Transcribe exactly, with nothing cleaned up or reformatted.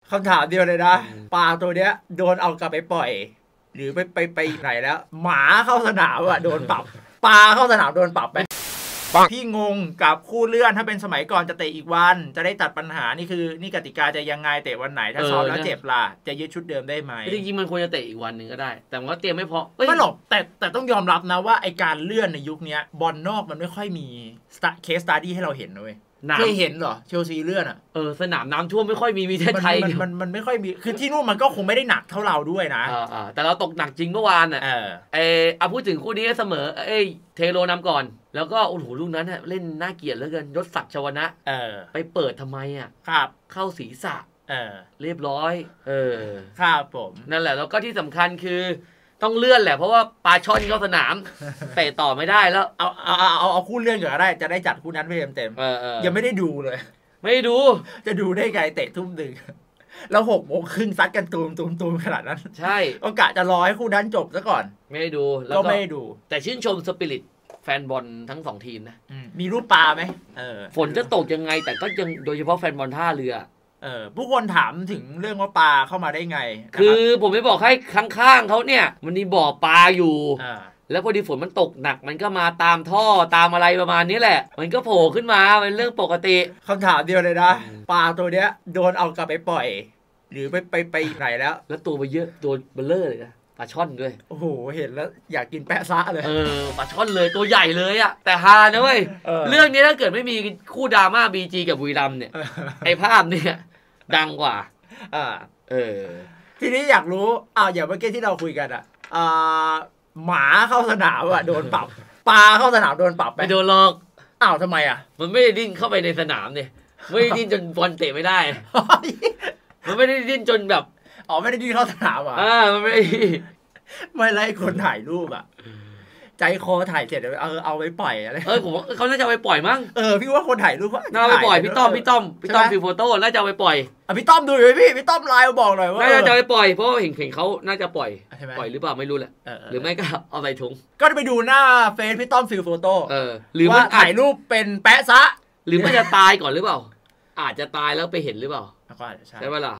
คำถามเดียวเลยนะปลาตัวเนี้ยโดนเอากลับไปปล่อยหรือไปไปไปไหนแล้วหมาเข้าสนามอ่ะโดนปรับปลาเข้าสนามโดนปรับไปพี่งงกับคู่เลื่อนถ้าเป็นสมัยก่อนจะเตะอีกวันจะได้ตัดปัญหานี่คือนี่กติกาจะยังไงเตะวันไหนถ้าซ้อมแล้วเจ็บล่ะจะยึดชุดเดิมได้ไหมจริงๆมันควรจะเตะอีกวันหนึ่งก็ได้แต่ว่าเตรียมไม่พอไม่หรอกแต่แต่ต้องยอมรับนะว่าไอการเลื่อนในยุคนี้บอลนอกมันไม่ค่อยมีเคสสตัดดี้ให้เราเห็นเลยเคยเห็นเหรอเชลซีเลื่อนอ่ะเออสนามน้ำท่วมไม่ค่อยมีมีที่ไทยมันมันมันไม่ค่อยมีคือที่นู่นมันก็คงไม่ได้หนักเท่าเราด้วยนะอ่าแต่เราตกหนักจริงเมื่อวานอ่ะเออไอเอาพูดถึงคู่นี้เสมอเอ้เทโรนำก่อนแล้วก็โอ้โหลูกนั้นเล่นน่าเกลียดเหลือเกินยศศักดิ์ชวนะเออไปเปิดทำไมอ่ะครับเข้าศีรษะเออเรียบร้อยเออครับผมนั่นแหละแล้วก็ที่สำคัญคือต้องเลื่อนแหละเพราะว่าปลาช่อนเข้าสนามเตะต่อไม่ได้แล้วเอาเอาเอาเอาคู่เลื่อนก่อนก็ได้จะได้จัดคู่นั้นไม่เต็มเต็มยังไม่ได้ดูเลยไม่ดูจะดูได้ไงเตะทุ่มหนึ่งแล้วหกโมงครึ่งซัดกันตูมตูมตูมขนาดนั้นใช่โอกาสจะรอให้คู่นั้นจบซะก่อนไม่ได้ดูก็ไม่ดูแต่ชื่นชมสปิริตแฟนบอลทั้งสองทีมนะมีรูปปลาไหมฝนจะตกยังไงแต่ก็ยังโดยเฉพาะแฟนบอลท่าเรือเออผู้คนถามถึงเรื่องว่าปลาเข้ามาได้ไงคือผมไม่บอกให้ข้างๆเขาเนี่ยมันมีบ่อปลาอยู่แล้วพอดีฝนมันตกหนักมันก็มาตามท่อตามอะไรประมาณนี้แหละมันก็โผล่ขึ้นมาเป็นเรื่องปกติคำถามเดียวเลยนะปลาตัวเนี้ยโดนเอากลับไปปล่อยหรือไปไปไปไหนแล้วแล้วตัวมันเยอะตัวเบลเลอร์เลยนะปลาช่อนด้วยโอ้โหเห็นแล้วอยากกินแปะซะเลยเออปลาช่อนเลยตัวใหญ่เลยอะแต่ฮานะเว้ยเ, เรื่องนี้ถ้าเกิดไม่มีคู่ดราม่าบีจีกับบุรีรัมย์เนี่ยไอภาพเนี่ยดังกว่าอ่าเออทีนี้อยากรู้อ้าวอย่างเมื่อกี้ที่เราคุยกันอ่ะอ่าหมาเข้าสนามอ่ะโดนปรับปลาเข้าสนามโดนปรับไปโดนหลอกอ้าวทำไมอ่ะมันไม่ได้ดิ้นเข้าไปในสนามเนี่ยไม่ได้ดิ้นจนบอลเตะไม่ได้มันไม่ได้ดิ้นจนแบบอ๋อไม่ได้ดิ้นเข้าสนามอ่ะอ่ามันไม่ไม่ไล่คนถ่ายรูปอ่ะใจคอถ่ายเสร็จเอาเอาไปปล่อยอะไรเออผมว่าเขาน่าจะไปปล่อยมั้งเออพี่ว่าคนถ่ายรูปน่าไปปล่อยพี่ต้อมพี่ต้อมพี่ต้อมฟิลโฟโต้น่าจะไปปล่อยอ่ะพี่ต้อมดูอยู่พี่พี่ต้อมไลน์มาบอกหน่อยว่าน่าจะไปปล่อยเพราะเห็นเห็นเขาน่าจะปล่อยปล่อยหรือเปล่าไม่รู้แหละหรือไม่ก็เอาใส่ถุงก็ไปดูหน้าเฟซพี่ต้อมฟิลโฟโต้เออหรือว่าถ่ายรูปเป็นแปะซะหรือมันจะตายก่อนหรือเปล่าอาจจะตายแล้วไปเห็นหรือเปล่าก็อาจจะใช่ใช่ป่ะล่ะ